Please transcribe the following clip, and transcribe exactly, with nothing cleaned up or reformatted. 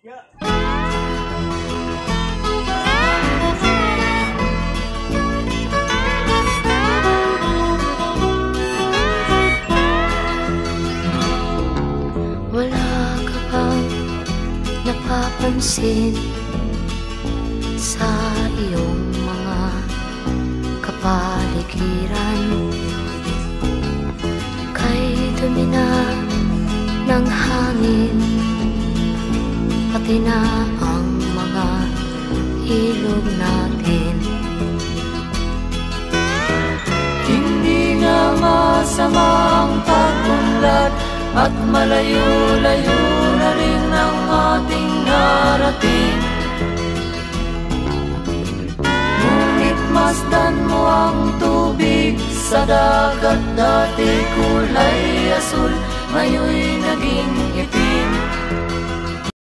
Wala ka bang napapansin sa iyong mga kapaligiran? Kay dumi na ng hangin, pati na ang mga ilog natin. Hindi nga masamang pag-unlad at malayo-layo na rin ang ating narating. Ngunit masdan mo ang tubig sa dagat, dati kulay asul, ngayon'y naging itim.